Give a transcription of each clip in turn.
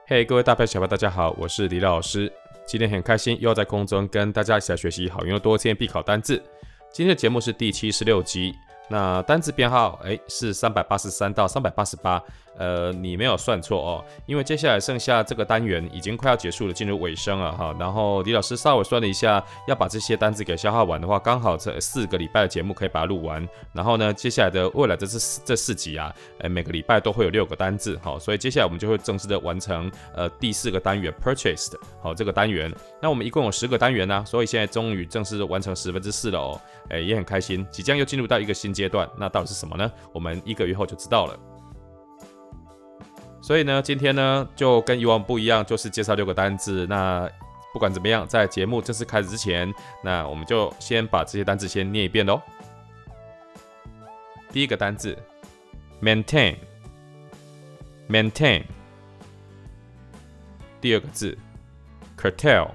嘿，各位大朋友小朋友大家好，我是李老师。今天很开心又要在空中跟大家一起来学习好用又多天必考单字。今天的节目是第76集，那单字编号是383到388。你没有算错哦，因为接下来剩下这个单元已经快要结束了，进入尾声了哈。然后李老师稍微算了一下，要把这些单字给消化完的话，刚好这4个礼拜的节目可以把它录完。然后呢，接下来的未来这4集啊，每个礼拜都会有6个单字，好，所以接下来我们就会正式的完成第4个单元 purchased 好这个单元。那我们一共有10个单元呢，所以现在终于正式完成4/10了哦，也很开心，即将又进入到一个新阶段。那到底是什么呢？我们1个月后就知道了。所以呢，今天呢就跟以往不一样，就是介绍6个单字。那不管怎么样，在节目正式开始之前，那我们就先把这些单字先念一遍咯。第一个单字 maintain。 第二个字 curtail。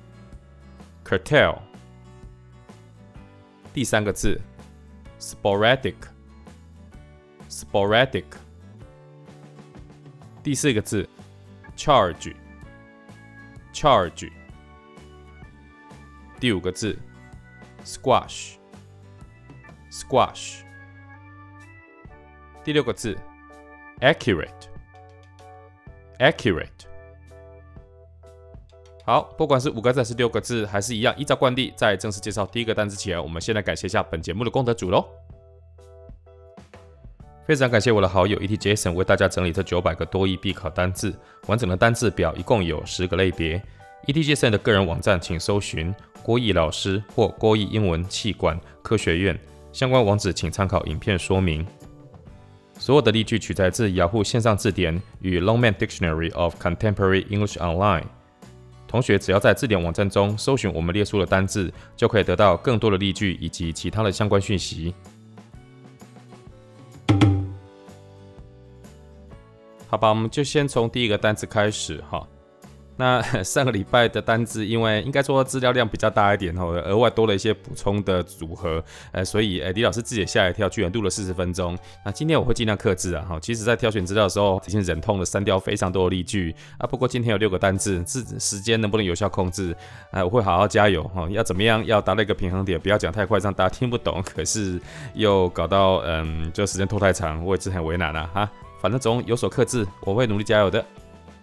第三个字 sporadic。 第4个字 charge。 第5个字 squash。 第6个字 accurate。 好，不管是5个字还是6个字，还是一样，依照惯例，在正式介绍第1个单词前，我们先来感谢一下本节目的功德主咯。非常感谢我的好友 ET Jason 为大家整理这900个多益必考单字，完整的单字表一共有10个类别。ET Jason 的个人网站请搜寻郭毅老师或郭毅英文气管科学院，相关网址请参考影片说明。所有的例句取材自雅虎线上字典与 Longman Dictionary of Contemporary English Online。同学只要在字典网站中搜寻我们列出的单字，就可以得到更多的例句以及其他的相关讯息。好吧，我们就先从第1个单字开始哈。那上个礼拜的单字，因为应该说资料量比较大一点，额外多了一些补充的组合，所以李老师自己也吓一跳，居然录了40分钟。那今天我会尽量克制啊，其实在挑选资料的时候，已经忍痛的删掉非常多的例句啊。不过今天有6个单字，时间能不能有效控制，我会好好加油哈。要怎么样，要达到一个平衡点，不要讲太快，让大家听不懂，可是又搞到就时间拖太长，我也是很为难啊哈。反正总有所克制，我会努力加油的。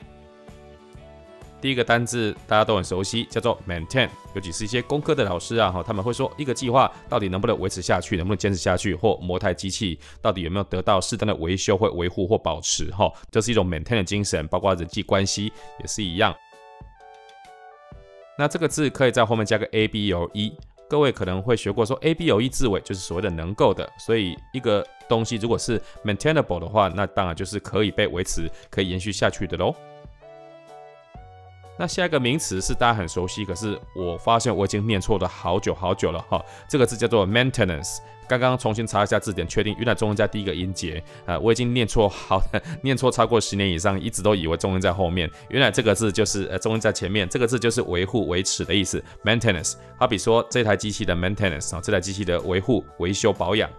第1个单字大家都很熟悉，叫做 maintain。尤其是一些工科的老师啊，他们会说一个计划到底能不能维持下去，能不能坚持下去，或某台机器到底有没有得到适当的维修或维护或保持，这是一种 maintain 的精神，包括人际关系也是一样。那这个字可以在后面加个 able。各位可能会学过说 able 字尾就是所谓的能够的，所以一个东西如果是 maintainable 的话，那当然就是可以被维持、可以延续下去的咯。那下一个名词是大家很熟悉，可是我发现我已经念错了好久了哈。这个字叫做 maintenance。刚刚重新查一下字典，确定原来中文在第1个音节，我已经念错超过10年以上，一直都以为中文在后面。原来这个字就是中文在前面，这个字就是维护、维持的意思 ，maintenance。好比说这台机器的 maintenance， 这台机器的维护、维修、保养。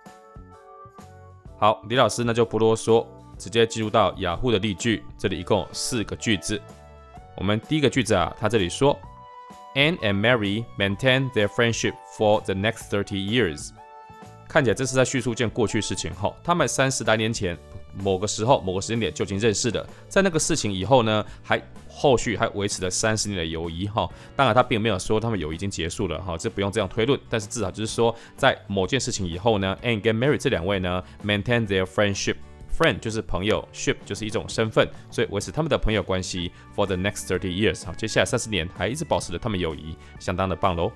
好，李老师那就不啰嗦，直接进入到雅虎的例句，这里一共有4个句子。我们第1个句子啊，他这里说 ，Anne and Mary maintain their friendship for the next 30 years。看起来这是在叙述件过去事情后，他们30来年前某个时候、某个时间点就已经认识了，在那个事情以后呢，后续还维持了30年的友谊哈。当然，他并没有说他们友谊已经结束了哈，这不用这样推论。但是至少就是说，在某件事情以后呢 ，Anne 跟 Mary 这2位呢 maintain their friendship。Friend 就是朋友 ，ship 就是一种身份，所以维持他们的朋友关系 for the next 30 years。好，接下来30年还一直保持着他们友谊，相当的棒喽。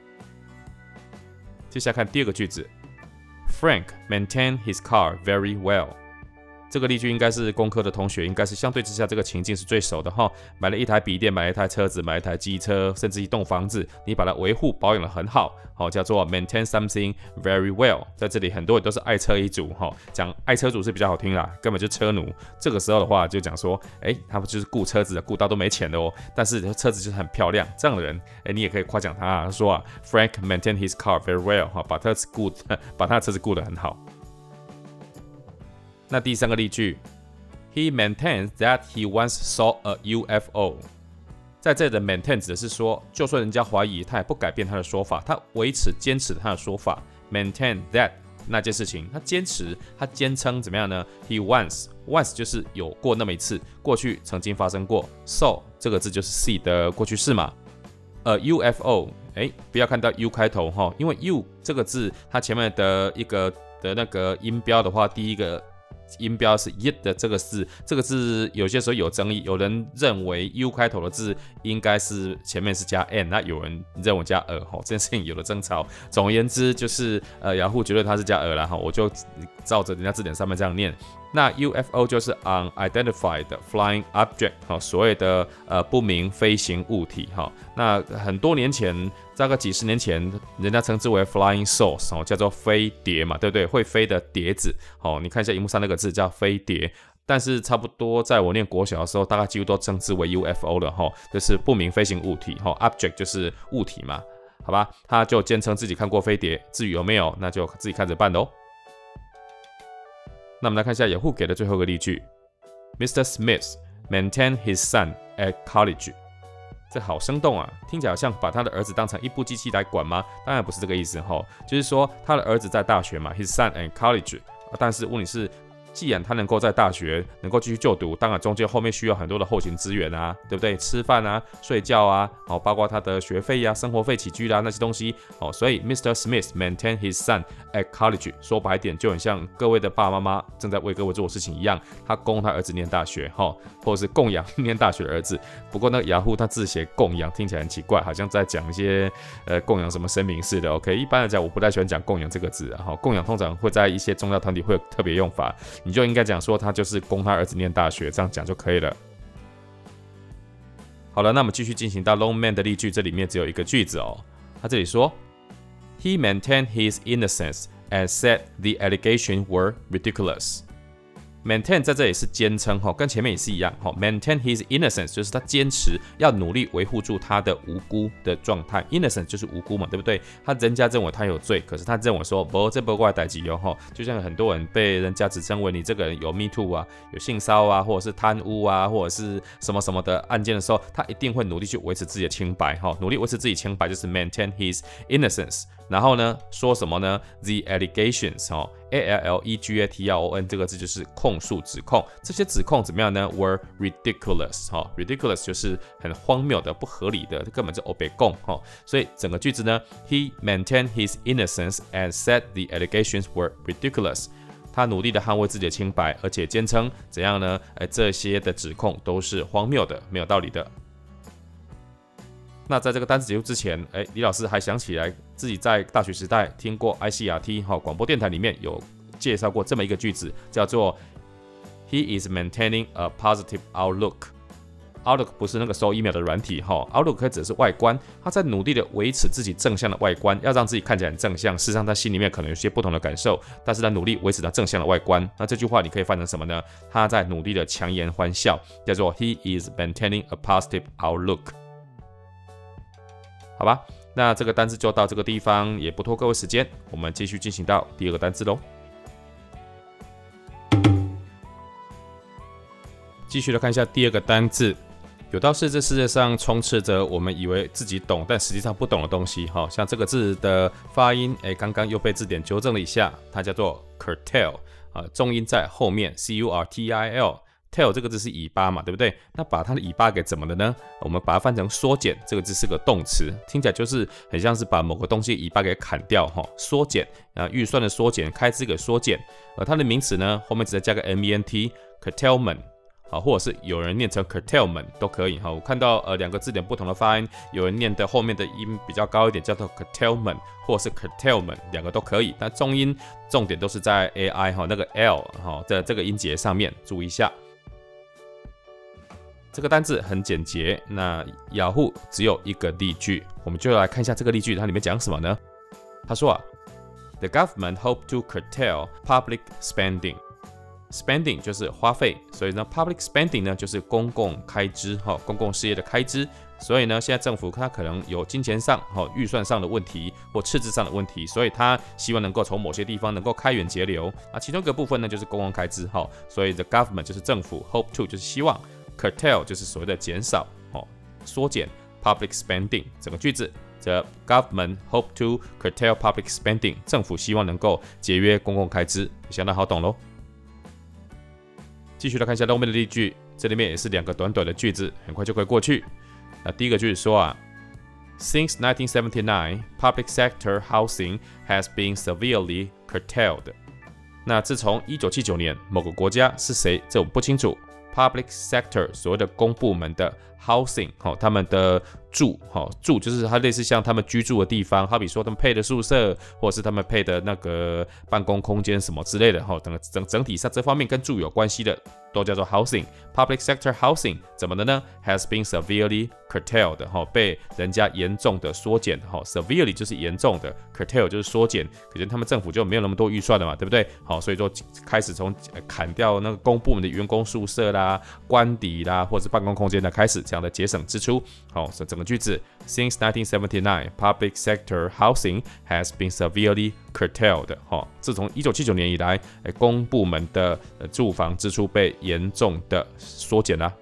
接下来看第2个句子 ，Frank maintained his car very well。这个例句应该是工科的同学，应该是相对之下这个情境是最熟的哈。买了一台笔电，买了一台车子，买了一台机车，甚至一栋房子，你把它维护保养得很好，叫做 maintain something very well。在这里很多人都是爱车一族，讲爱车族是比较好听啦，根本就车奴。这个时候的话就讲说，他们就是顾车子的，顾到都没钱的哦，但是车子就是很漂亮，这样的人，你也可以夸奖他，说啊 ，Frank maintained his car very well， 把他的车子顾得很好。那第3个例句 He maintains that he once saw a UFO。在这里的 maintain 指的是说，就算人家怀疑，他也不改变他的说法，他坚持他的说法。maintain that 那件事情，他坚持，他坚称怎么样呢 ？He once 就是有过那么一次，过去曾经发生过。saw 这个字就是 see 的过去式嘛。UFO， 不要看到 U 开头哈，因为 U 这个字它前面的一个的那个音标的话，第一个音标是 yet 的这个字，这个字有些时候有争议，有人认为 U 开头的字应该是前面是加 n， 那有人认为加这件事情有了争吵。总而言之，就是雅虎觉得它是加啦哈，我就照着人家字典上面这样念。那 UFO 就是 unidentified flying object， 所谓的不明飞行物体。那很多年前，大概几十年前，人家称之为 flying sauce， 叫做飞碟嘛，对不对？会飞的碟子。你看一下荧幕上那个字叫飞碟。但是差不多在我念国小的时候，大概几乎都称之为 UFO 了，就是不明飞行物体。object 就是物体嘛，好吧？他就坚称自己看过飞碟，至于有没有，那就自己看着办喽。那我们来看一下雅虎给的最后一个例句 ：Mr. Smith maintained his son at college。这好生动啊，听起来好像把他的儿子当成一部机器来管吗？当然不是这个意思就是说他的儿子在大学嘛 ，his son at college。但是问题是，既然他能够在大学能够继续就读，当然中间后面需要很多的后勤资源啊，对不对？吃饭啊、睡觉啊，包括他的学费啊、生活费、起居啦那些东西。所以 Mr. Smith maintained his son at college， 说白一点就很像各位的爸爸妈妈正在为各位做的事情一样，他供他儿子念大学，或者是供养念大学的儿子。不过那个雅虎他字写供养，听起来很奇怪，好像在讲一些供养什么神明似的。OK， 一般来讲我不太喜欢讲供养这个字，供养通常会在一些宗教团体会有特别用法。你就应该讲说他就是供他儿子念大学，这样讲就可以了。好了，那我们继续进行到 Long Man 的例句，这里面只有一个句子他这里说 He maintained his innocence and said the allegations were ridiculous。maintain 在这里是坚称跟前面也是一样maintain his innocence 就是他坚持要努力维护住他的无辜的状态 ，innocence 就是无辜嘛，对不对？人家认为他有罪，可是他认为说这不怪代志就像很多人被人家指称为你这个人有 me too 啊，有性骚啊，或者是贪污啊，或者是什么什么的案件的时候，他一定会努力去维持自己的清白努力维持自己清白就是 maintain his innocence。然后呢，说什么呢 ？The allegations allegaton 这个字就是控诉、指控。这些指控怎么样呢 ？Were ridiculous ridiculous 就是很荒谬的、不合理的，根本就欧北共所以整个句子呢 ，He maintained his innocence and said the allegations were ridiculous。他努力的捍卫自己的清白，而且坚称怎样呢？这些的指控都是荒谬的、没有道理的。那在这个单词结束之前，李老师还想起来自己在大学时代听过 ICRT 广播电台里面有介绍过这么一个句子，叫做 He is maintaining a positive outlook。Outlook 不是那个收 email 的软体，Outlook 可以指的是外观，他在努力的维持自己正向的外观，要让自己看起来很正向。事实上，他心里面可能有些不同的感受，但是他努力维持他正向的外观。那这句话你可以翻成什么呢？他在努力的强颜欢笑，叫做 He is maintaining a positive outlook。好吧，那这个单字就到这个地方，也不拖各位时间，我们继续进行到第二个单字咯。继续来看一下第二个单字，有道是这世界上充斥着我们以为自己懂，但实际上不懂的东西。像这个字的发音，刚刚又被字典纠正了一下，它叫做 curtail，重音在后面 curtil。tail 这个字是尾巴嘛，对不对？那把它的尾巴给怎么了呢？我们把它翻成缩减，这个字是个动词，听起来就是很像是把某个东西尾巴给砍掉缩减预算的缩减，开支给缩减。它的名词呢，后面直接加个 ment curtailment。或者是有人念成 curtailment 都可以我看到两个字典不同的发音，有人念的后面的音比较高一点，叫做 curtailment 或者是 curtailment， 两个都可以。但重音重点都是在 ai 那个 l 在这个音节上面，注意一下。这个单字很简洁，那雅虎只有一个例句，我们就来看一下这个例句，它里面讲什么呢？他说The government hope to curtail public spending。 spending 就是花费，所以呢 public spending 呢就是公共开支，公共事业的开支。所以呢，现在政府它可能有金钱上、预算上的问题或赤字上的问题，所以它希望能够从某些地方能够开源节流啊。其中一个部分呢就是公共开支，所以 the government 就是政府 ，hope to 就是希望 ，curtail 就是所谓的减少，缩减 public spending 整个句子。The government hope to curtail public spending， 政府希望能够节约公共开支，相当好懂咯。继续来看一下后面的例句，这里面也是2个短短的句子，很快就可以过去。那第一个句子说Since 1979, public sector housing has been severely curtailed。那自从1979年，某个国家是谁，这我们不清楚。Public sector 所谓的公部门的 housing， 他们的住就是它类似像他们居住的地方，好比说他们配的宿舍，或者是他们配的那个办公空间什么之类的，整体上这方面跟住有关系的都叫做 housing。Public sector housing 怎么的呢 ？Has been severely curtailed， 被人家严重的缩减，severely 就是严重的 ，curtail 就是缩减，可见他们政府就没有那么多预算了嘛，对不对？所以说开始从砍掉那个公部门的员工宿舍啦、官邸啦，或者是办公空间的开始，这样的节省支出。所以整个句子 Since 1979, public sector housing has been severely curtailed。自从1979年以来，公部门的住房支出被严重的缩减啦。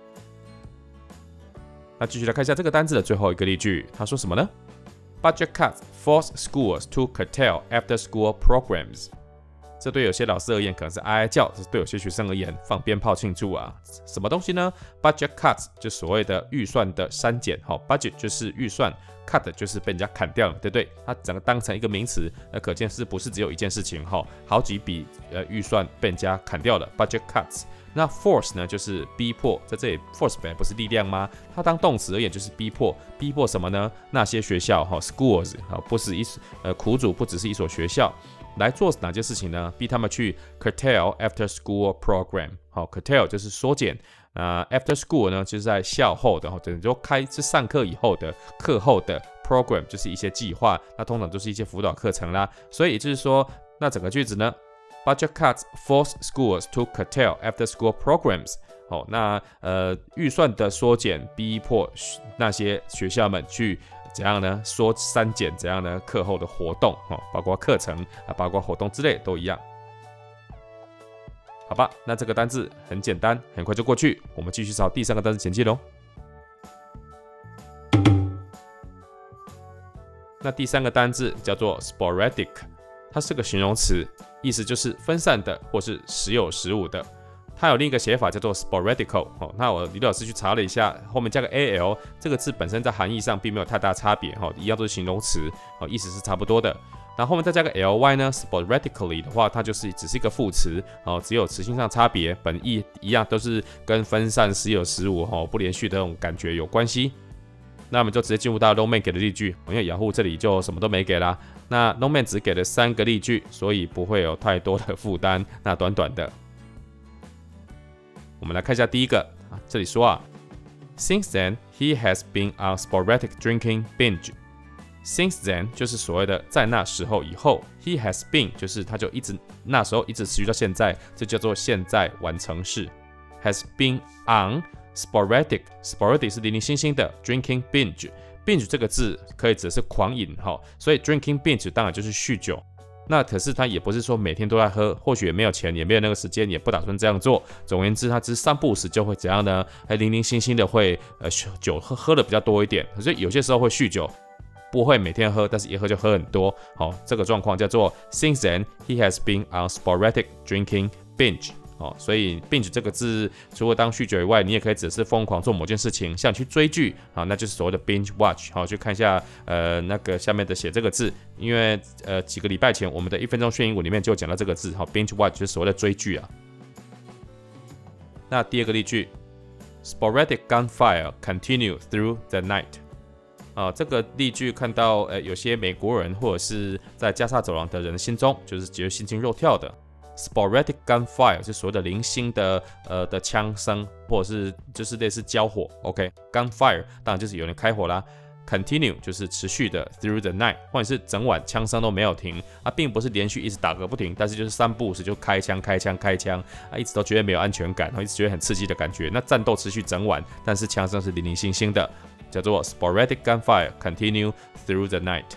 那继续来看一下这个单字的最后一个例句，他说什么呢 ？Budget cuts force schools to curtail after-school programs。这对有些老师而言可能是哀哀叫，这对有些学生而言放鞭炮庆祝啊。什么东西呢 ？Budget cuts 就所谓的预算的删减，budget 就是预算 ，cut 就是被人家砍掉了，对不对？它整个当成一个名词，可见是不是只有一件事情好几笔预算被人家砍掉了 ，budget cuts。那 force 呢，就是逼迫，在这里 force 本来不是力量吗？它当动词而言就是逼迫，逼迫什么呢？那些学校schools 不是苦主不只是一所学校。来做哪件事情呢？逼他们去 curtail after school program。curtail 就是缩减。after school 呢，就是在校后的，等于说是上课以后的课后的 program， 就是一些计划。那通常都是一些辅导课程啦。所以也就是说，那整个句子呢 ，budget cuts force schools to curtail after school programs。那预算的缩减逼迫那些学校们去。怎样呢？删减怎样呢？课后的活动包括课程包括活动之类都一样。好吧，那这个单字很简单，很快就过去。我们继续找第3个单字前进咯。那第3个单字叫做 sporadic， 它是个形容词，意思就是分散的或是时有时无的。它有另一个写法叫做 sporadical。那我李老师去查了一下，后面加个 al 这个字本身在含义上并没有太大差别，一样都是形容词，意思是差不多的。然后后面再加个 ly 呢 ，sporadically 的话，它只是一个副词，只有词性上差别，本意一样都是跟分散、时有时无、不连续的那种感觉有关系。那我们就直接进入到 Longman 给的例句，因为雅虎这里就什么都没给啦。那 Longman 只给了3个例句，所以不会有太多的负担。那短短的。我们来看一下第一个，这里说Since then, he has been on sporadic drinking binge. Since then 就是所谓的在那时候以后 ，he has been 就是他就那时候一直持续到现在，这叫做现在完成式。has been on sporadic 是零零星星的 drinking binge 这个字可以指的是狂饮所以 drinking binge 当然就是酗酒。那可是他也不是说每天都在喝，或许也没有钱，也没有那个时间，也不打算这样做。总而言之，他只是散步时就会怎样呢？零零星星的会酒喝的比较多一点，所以有些时候会酗酒，不会每天喝，但是一喝就喝很多。这个状况叫做 Since then he has been on sporadic drinking binge。所以 binge 这个字除了当酗酒以外，你也可以只是疯狂做某件事情，像去追剧那就是所谓的 binge watch。去看一下那个下面的写这个字，因为几个礼拜前我们的1分钟学英文里面就讲到这个字binge watch 就是所谓的追剧啊。那第2个例句 sporadic gunfire continue through the night。这个例句看到有些美国人或者是在加沙走廊的人心中就是觉得心惊肉跳的。sporadic gunfire 是所谓的零星的枪声，或者是就是类似交火。OK，gunfire 当然就是有人开火啦。 continue 就是持续的 through the night， 或者是整晚枪声都没有停啊，并不是连续一直打个不停，但是就是3不5时就开枪啊，一直都觉得没有安全感，一直觉得很刺激的感觉。那战斗持续整晚，但是枪声是零零星星的，叫做 sporadic gunfire continue through the night。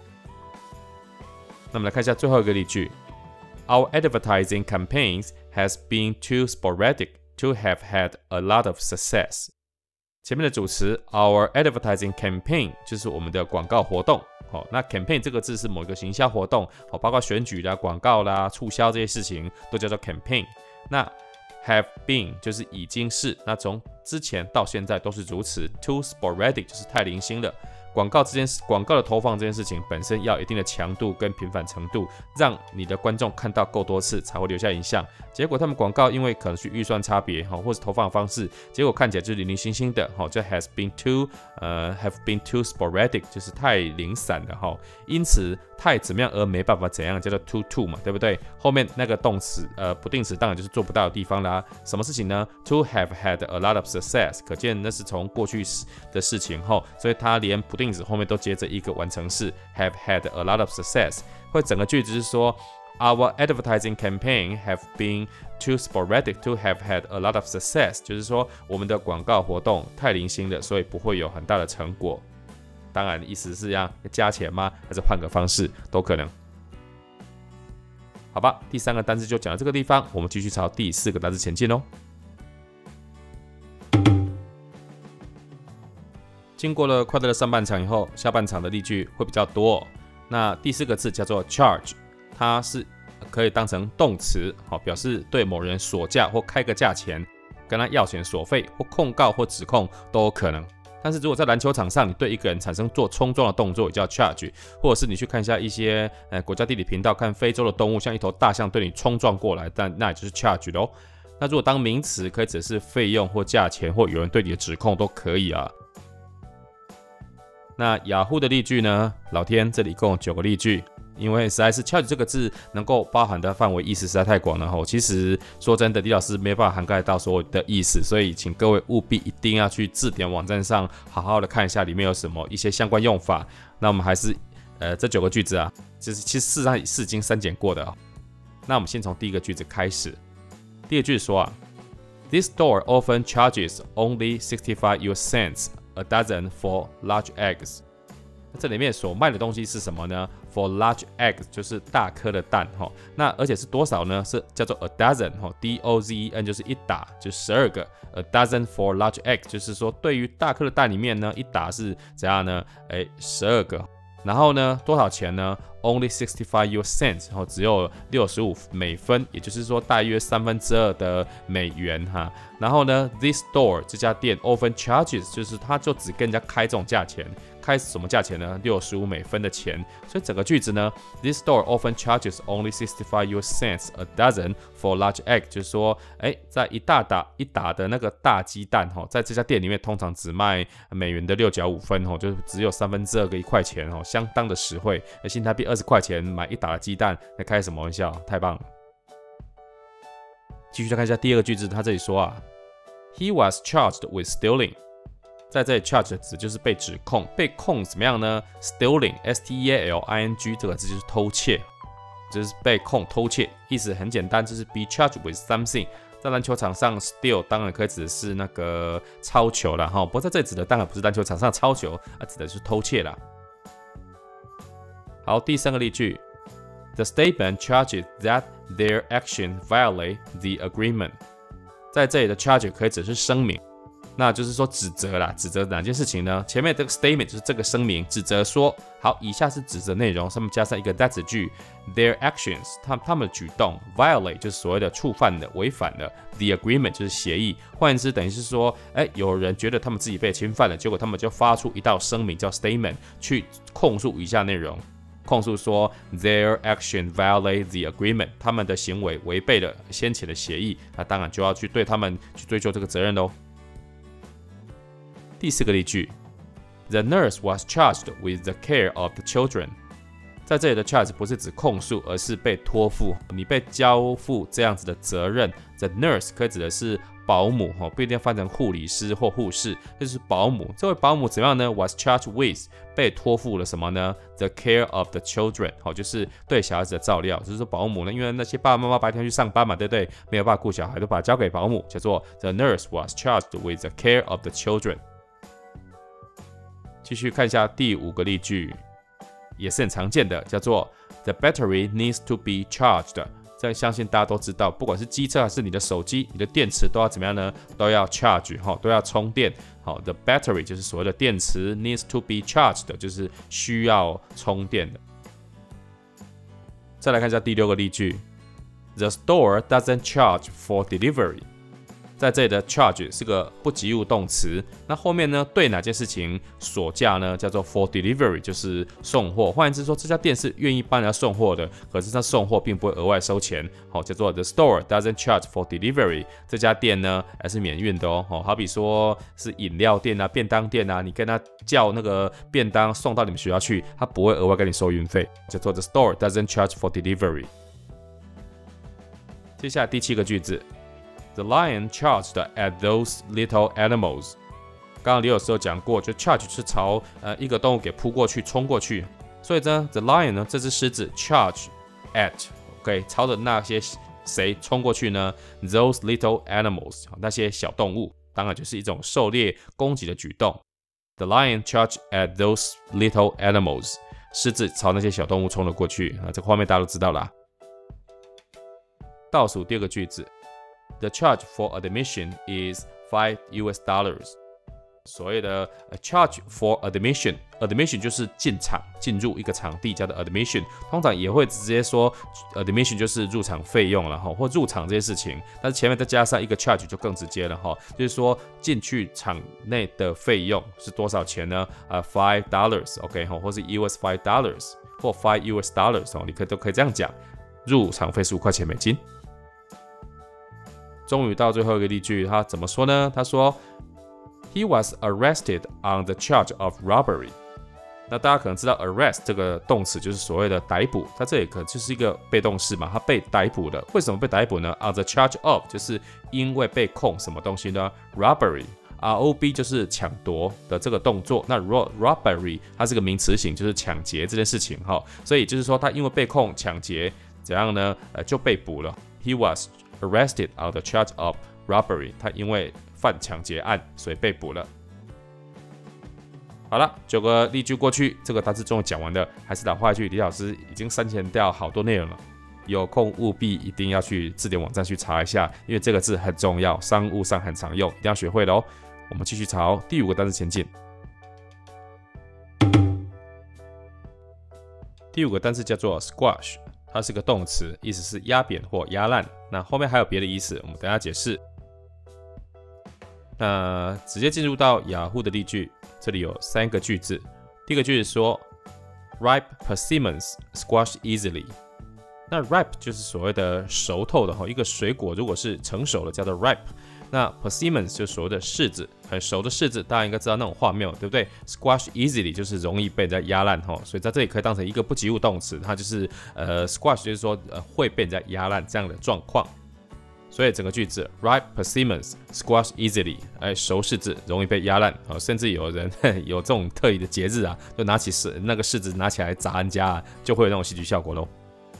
那么来看一下最后一个例句 ：Our advertising campaigns has been too sporadic to have had a lot of success。前面的主词 Our advertising campaign 就是我们的广告活动。那 campaign 这个字是某一个行销活动，包括选举啦、广告啦、促销这些事情都叫做 campaign。那 have been 就是已经是，那从之前到现在都是如此。Too sporadic 就是太零星了。广告的投放这件事情本身要有一定的强度跟频繁程度，让你的观众看到够多次才会留下印象。结果他们广告因为可能是预算差别或是投放方式，结果看起来就是零零星星的，这 have been too sporadic 就是太零散了。因此太怎么样而没办法怎样叫做 too 嘛，对不对？后面那个动词不定词当然就是做不到的地方啦。什么事情呢？ To have had a lot of success， 可见那是从过去的事情所以它连不定词后面都接着一个完成式 have had a lot of success， 会整个句子是说 Our advertising campaign have been too sporadic to have had a lot of success， 就是说我们的广告活动太零星了，所以不会有很大的成果。当然意思是要加钱吗？还是换个方式都可能。好吧，第3个单字就讲到这个地方，我们继续朝第4个单字前进哦。经过了快乐的上半场以后，下半场的例句会比较多那第4个字叫做 charge， 它是可以当成动词，表示对某人索价或开个价钱，跟他要钱索费或控告或指控都有可能。但是如果在篮球场上，你对一个人产生做冲撞的动作，也叫 charge， 或者是你去看一下一些国家地理频道，看非洲的动物，像一头大象对你冲撞过来，那也就是 charge 咯。那如果当名词，可以指是费用或价钱，或有人对你的指控都可以啊。那雅虎的例句呢？老天，这里共有9个例句，因为实在是 charge 这个字能够包含的范围意思实在太广了其实说真的，李老师没办法涵盖到所有的意思，所以请各位务必一定要去字典网站上好好的看一下里面有什么一些相关用法。那我们还是这9个句子就是其实事实上是已经删减过的那我们先从第一个句子开始。第一个句子说This store often charges only 65 US cents a dozen for large eggs。这里面所卖的东西是什么呢 ？For large eggs 就是大颗的蛋那而且是多少呢？是叫做 a dozen D-O-Z-E-N 就是一打，就是12个。A dozen for large eggs 就是说对于大颗的蛋里面呢，一打是怎样呢？12个。然后呢，多少钱呢 ？Only 65 US cents， 只有65美分，也就是说大约2/3的美元然后呢 ，this store 这家店 often charges 就是它就只跟人家开这种价钱，开什么价钱呢？65美分的钱。所以整个句子呢 ，this store often charges only 65 US cents a dozen for large egg， 就是说，在一打的那个大鸡蛋在这家店里面通常只卖美元的6.5分就是只有2/3个1块钱相当的实惠，新台币20块钱买一打的鸡蛋，在开什么玩笑？太棒了！继续再看一下第2个句子，他这里说He was charged with stealing。在这里 charge 的词就是被指控，被控怎么样呢 ？Stealing S-T-E-A-L-I-N-G 这个字就是偷窃，就是被控偷窃，意思很简单，就是 be charged with something。在篮球场上 steal 当然可以指的是那个抄球啦不过在这里指的当然不是篮球场上抄球指的是偷窃啦。好，第3个例句 The statement charges that their action violate the agreement。在这里的 charge 可以指是声明，那就是说指责啦，指责哪件事情呢？前面这个 statement 就是这个声明，指责说，好，以下是指责内容，上面加上一个 that 句 ，their actions， 他们的举动 violate 就是所谓的触犯的、违反了 the agreement 就是协议，换言之，等于是说，有人觉得他们自己被侵犯了，结果他们就发出一道声明叫 statement， 去控诉以下内容。控诉说 their action violate the agreement， 他们的行为违背了先前的协议，那当然就要去对他们去追究这个责任咯。第4个例句 The nurse was charged with the care of the children。 在这里的 charge 不是指控诉，而是被托付，你被交付这样子的责任。The nurse 可以指的是保姆不一定要翻成护理师或护士，就是保姆。这位保姆怎么样呢 ？Was charged with 被托付了什么呢 ？The care of the children， 就是对小孩子的照料。就是说保姆呢，因为那些爸爸妈妈白天去上班嘛，对不对？没有办法顾小孩，都把它交给保姆，叫做 The nurse was charged with the care of the children。继续看一下第5个例句，也是很常见的，叫做 The battery needs to be charged。这相信大家都知道，不管是机车还是你的手机，你的电池都要怎么样呢？都要 charge， 都要充电。好 ，the battery 就是所谓的电池 needs to be charged， 就是需要充电的。再来看一下第6个例句 ，The store doesn't charge for delivery。在这里的 charge 是个不及物动词，那后面呢对哪件事情索价呢？叫做 for delivery， 就是送货。换言之说，这家店是愿意帮人家送货的，可是他送货并不会额外收钱。好，叫做 the store doesn't charge for delivery。这家店呢还是免运的哦。好比说是饮料店啊、便当店啊，你跟他叫那个便当送到你们学校去，他不会额外跟你收运费。叫做 the store doesn't charge for delivery。接下来第7个句子。The lion charged at those little animals。刚刚李老师有讲过，就 charge 是朝一个动物给扑过去、冲过去，所以呢 ，the lion 呢这只狮子 charge at，OK， 朝着那些谁冲过去呢 ？Those little animals， 那些小动物，当然就是一种狩猎攻击的举动。The lion charged at those little animals， 狮子朝那些小动物冲了过去。这个画面大家都知道啦。倒数第2个句子。The charge for admission is $5。所谓的 charge for admission 就是进入一个场地叫做 admission， 通常也会直接说 admission 就是入场费用了或入场这些事情，但是前面再加上一个 charge 就更直接了就是说进去场内的费用是多少钱呢？$5 OK 或是 $5 或$5 你都可以这样讲，入场费是5块钱美金。终于到最后一个例句，他怎么说呢？他说 He was arrested on the charge of robbery。 那大家可能知道 arrest 这个动词就是所谓的逮捕，在这里可能就是一个被动式嘛，他被逮捕了。为什么被逮捕呢？ On the charge of 就是因为被控什么东西呢？ Robbery ROB 就是抢夺的这个动作，那 robbery 它是个名词型，就是抢劫这件事情所以就是说他因为被控抢劫怎样呢？就被捕了。 He was arrested on the charge of robbery， 他因为犯抢劫案，所以被捕了。好了，9个例句过去，这个单词终于讲完了。还是老话一句，李老师已经删减掉好多内容了，有空务必一定要去字典网站去查一下，因为这个字很重要，商务上很常用，一定要学会咯。我们继续朝第5个单词前进。第5个单词叫做 squash。它是个动词，意思是压扁或压烂。那后面还有别的意思，我们等一下解释。那直接进入到雅虎的例句，这里有3个句子。第一个句子说 ，ripe persimmons squash easily。那 ripe 就是所谓的熟透的一个水果，如果是成熟了叫做 ripe。那 persimmons 就是所谓的柿子，很熟的柿子，大家应该知道那种画面，对不对 ？Squash easily 就是容易被人家压烂所以在这里可以当成一个不及物动词，它就是squash 就是说会被人家压烂这样的状况。所以整个句子 ripe persimmons squash easily， 熟柿子容易被压烂甚至有人有这种特意的节日就拿起那个柿子拿起来砸人家就会有那种戏剧效果咯。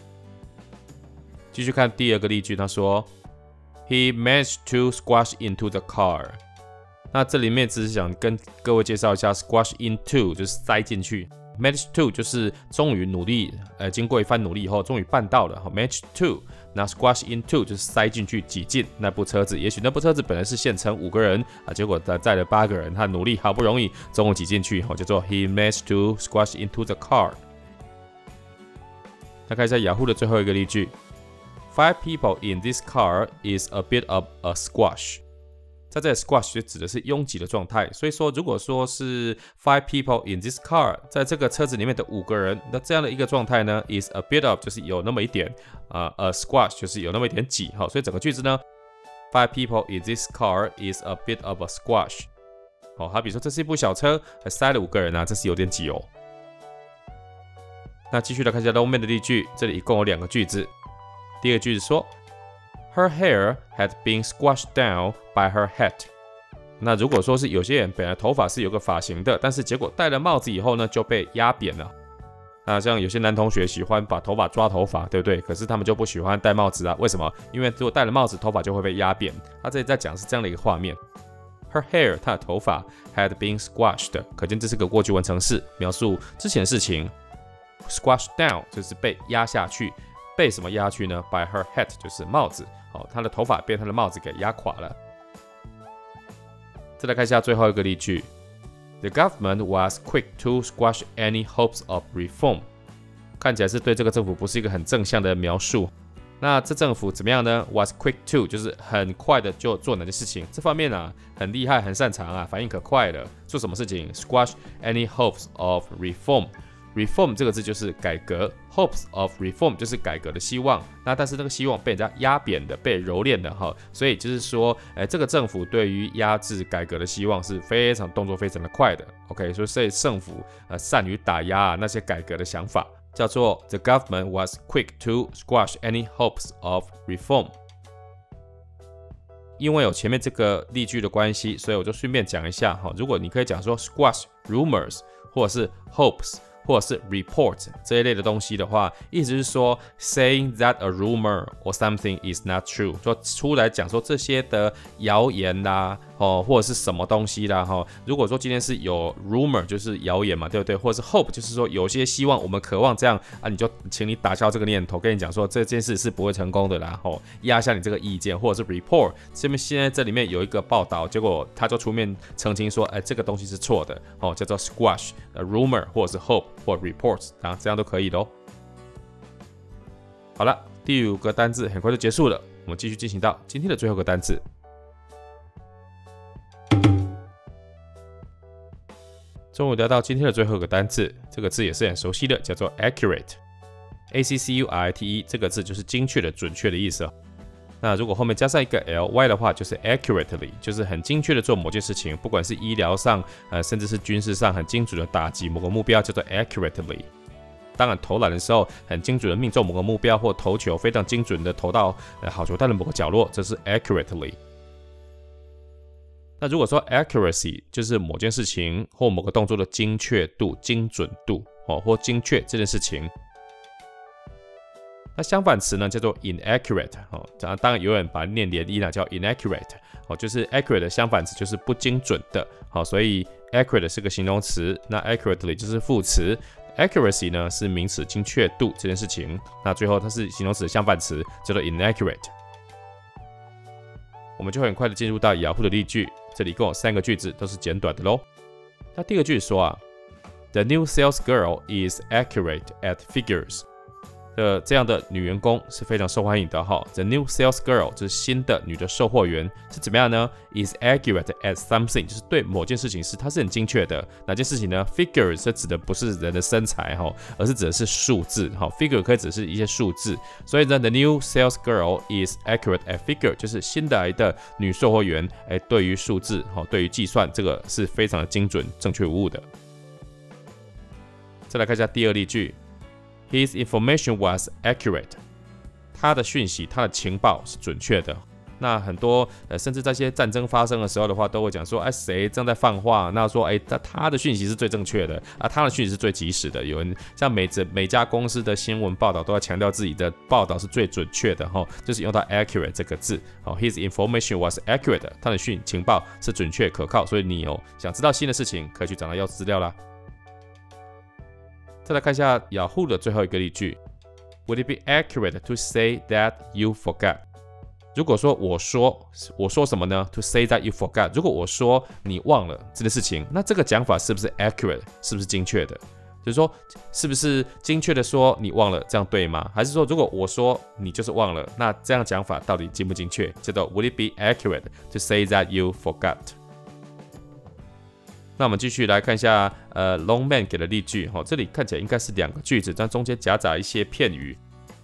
继续看第2个例句，他说。He managed to squash into the car。 那这里面只是想跟各位介绍一下 squash into 就是塞进去， managed to 就是终于努力经过一番努力以后终于办到了managed to。 那 squash into 就是塞进去挤进那部车子，也许那部车子本来是限乘5个人结果载了8个人，他努力好不容易终于挤进去叫做 He managed to squash into the car。 那看一下雅虎的最后一个例句，5 people in this car is a bit of a squash。 在这里 squash 就指的是拥挤的状态，所以说如果说是5 people in this car， 在这个车子里面的5个人，那这样的一个状态呢 is a bit of 就是有那么一点a squash 就是有那么一点挤所以整个句子呢5 people in this car is a bit of a squash。 好比说这是一部小车还塞了5个人这是有点挤那继续来看一下后面的例句，这里一共有2个句子。第一个句子说 Her hair had been squashed down by her hat。那如果说是有些人本来头发是有个发型的，但是结果戴了帽子以后呢，就被压扁了。那像有些男同学喜欢把头发抓头发，对不对？可是他们就不喜欢戴帽子啊？为什么？因为如果戴了帽子，头发就会被压扁。他这里在讲是这样的一个画面。Her hair， 她的头发 had been squashed， 可见这是个过去完成式，描述之前的事情。Squashed down 就是被压下去，被什么压下去呢 ？By her hat 就是帽子，她的头发被她的帽子给压垮了。再来看一下最后一个例句 ：The government was quick to squash any hopes of reform。看起来是对这个政府不是一个很正向的描述。那这政府怎么样呢 ？Was quick to 就是很快的就做哪些事情，这方面啊很厉害、很擅长啊，反应可快了。做什么事情 ？Squash any hopes of reform。Reform 这个字就是改革 ，hopes of reform 就是改革的希望。那但是那个希望被人家压扁的、被蹂躏的哈，所以就是说，这个政府对于压制改革的希望是非常动作非常的快的。OK， 所以政府善于打压那些改革的想法。叫做 The government was quick to squash any hopes of reform。因为有前面这个例句的关系，所以我就顺便讲一下哈。如果你可以讲说 squash rumors， 或者是 hopes， 或者是 report 这一类的东西的话，意思是说 saying that a rumor or something is not true， 就出来讲说这些的谣言啦，或者是什么东西啦，如果说今天是有 rumor 就是谣言嘛，对不对？或者是 hope 就是说有些希望，我们渴望这样啊，你就请你打消这个念头，跟你讲说这件事是不会成功的啦，压下你这个意见，或者是 report， 现在这里面有一个报道，结果他就出面澄清说，这个东西是错的，叫做 squash rumor 或者是 hope 或 reports， 啊，这样都可以咯。好了，第5个单字很快就结束了，我们继续进行到今天的最后一个单字。终于聊到今天的最后一个单字，这个字也是很熟悉的，叫做 accurate。accurate 这个字就是精确的、准确的意思。那如果后面加上一个 ly 的话，就是 accurately， 就是很精确的做某件事情，不管是医疗上，甚至是军事上，很精准的打击某个目标，叫做 accurately。当然，投篮的时候很精准的命中某个目标，或投球非常精准的投到好球带的某个角落，这是 accurately。那如果说 accuracy 就是某件事情或某个动作的精确度、精准度，或精确这件事情，那相反词呢叫做 inaccurate。当然有人把它念连音叫 inaccurate， 就是 accurate 的相反词就是不精准的，所以 accurate 是个形容词，那 accurately 就是副词。accuracy 呢是名词，精确度这件事情，那最后它是形容词的相反词，叫做 inaccurate。我们就很快的进入到雅虎的例句，这里共有3个句子，都是简短的咯。那第一个句子说啊 ，The new sales girl is accurate at figures。这样的女员工是非常受欢迎的哈。The new sales girl 就是新的女的售货员是怎么样呢 ？Is accurate at something， 就是对某件事情它是很精确的。哪件事情呢 ？Figures 这指的不是人的身材哈，而是指的是数字哈。Figure 可以指的是一些数字，所以呢 ，The new sales girl is accurate at figure， 就是新来的女售货员，对于数字对于计算这个是非常的精准、正确无误的。再来看一下第2例句。His information was accurate。他的讯息、他的情报是准确的。那很多甚至在一些战争发生的时候的话，都会讲说，谁正在放话？那说，他的讯息是最正确的啊，他的讯息是最及时的。有人像每家公司的新闻报道都要强调自己的报道是最准确的，就是用到 accurate 这个字。His information was accurate， 他的情报是准确可靠，所以你想知道新的事情，可以去找他要资料啦。再来看一下雅虎的最后一个例句 ：Would it be accurate to say that you forgot？ 如果说我说什么呢 ？To say that you forgot。如果我说你忘了这件事情，那这个讲法是不是 accurate？ 是不是精确的？就是说，是不是精确的说你忘了，这样对吗？还是说，如果我说你就是忘了，那这样讲法到底精不精确？叫做 Would it be accurate to say that you forgot？那我们继续来看一下Long Man 给的例句，这里看起来应该是2个句子，但中间夹杂一些片语。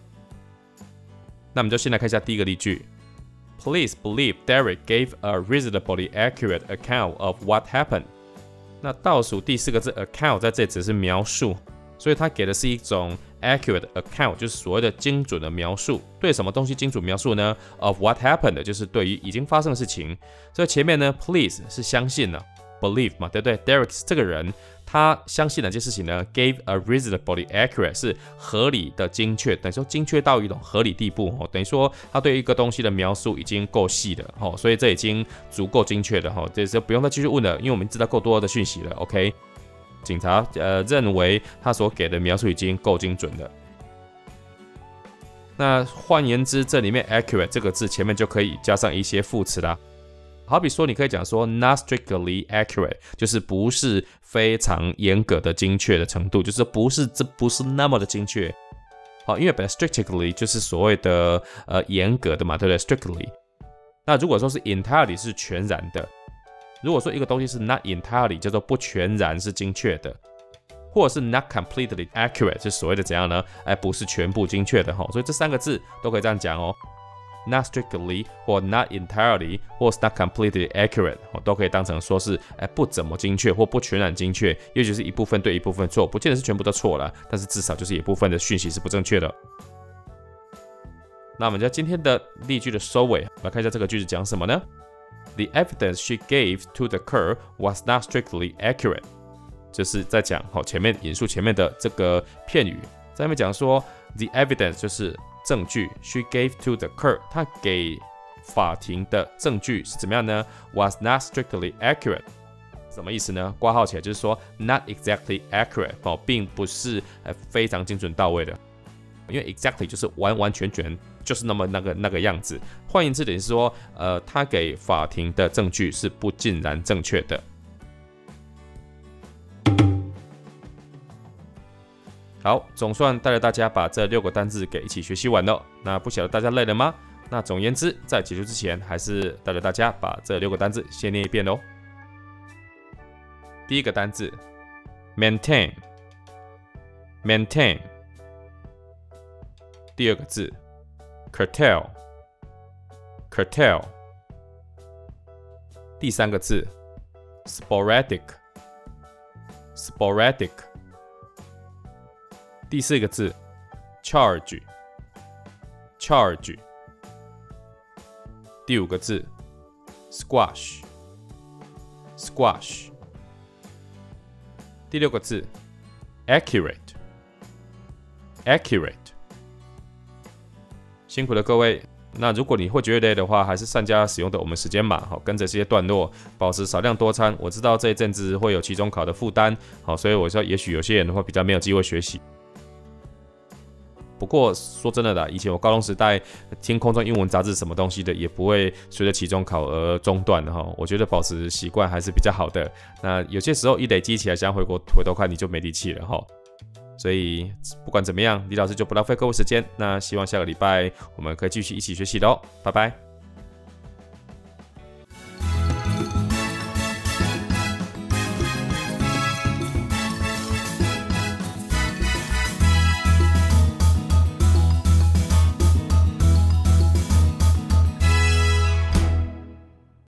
那我们就先来看一下第一个例句 ：Police believe Derek gave a reasonably accurate account of what happened。那倒数第4个字 account 在这里只是描述，所以它给的是一种 accurate account 就是所谓的精准的描述。对什么东西精准描述呢 ？Of what happened 就是对于已经发生的事情。所以前面呢 please 是相信了 ，believe 嘛，对不对 ？Derek 这个人他相信哪件事情呢 ？Gave a reasonably accurate 是合理的精确，等于说精确到一种合理地步哦，等于说他对一个东西的描述已经够细了哦，所以这已经足够精确了哈，这就不用再继续问了，因为我们知道够多的讯息了。OK。警察认为他所给的描述已经够精准了。那换言之，这里面 accurate 这个字前面就可以加上一些副词啦。好比说，你可以讲说 not strictly accurate， 就是不是非常严格的精确的程度，就是这不是那么的精确。好，因为本来 strictly 就是所谓的严格的嘛，对不对 ？strictly。那如果说是 entirely 是全然的。如果说一个东西是 not entirely 叫做不全然是精确的，或者是 not completely accurate 是所谓的怎样呢？不是全部精确的哈，所以这3个字都可以这样讲哦。Not strictly 或 not entirely 或是 not completely accurate 都可以当成说是不怎么精确或不全然精确，也许是一部分对一部分错，不见得是全部都错了，但是至少就是一部分的讯息是不正确的。那我们在今天的例句的收尾，来看一下这个句子讲什么呢？The evidence she gave to the court was not strictly accurate， 就是在讲前面引述前面的这个片语，在那边讲说 the evidence 就是证据 ，she gave to the court 她给法庭的证据是怎么样呢 ？was not strictly accurate， 什么意思呢？括号起来就是说 not exactly accurate 并不是非常精准到位的。因为 exactly 就是完完全全就是那么那个样子，换言之等于是说，他给法庭的证据是不尽然正确的。好，总算带着大家把这6个单字给一起学习完了。那不晓得大家累了吗？那总而言之，在结束之前，还是带着大家把这6个单字先念一遍咯。第一个单字 maintain。第二个字 curtail。第三个字 sporadic。第四个字 charge。第五个字 squash。第六个字 accurate。辛苦了各位，那如果你会觉得累的话，还是善加使用的我们时间码，跟着这些段落，保持少量多餐。我知道这一阵子会有期中考的负担，所以我说也许有些人的话比较没有机会学习。不过说真的啦，以前我高中时代听空中英文杂志什么东西的，也不会随着期中考而中断哈。我觉得保持习惯还是比较好的。那有些时候一累积起来，想回头看你就没力气了哈。所以不管怎么样，李老师就不浪费各位时间。那希望下个礼拜我们可以继续一起学习喽，拜拜。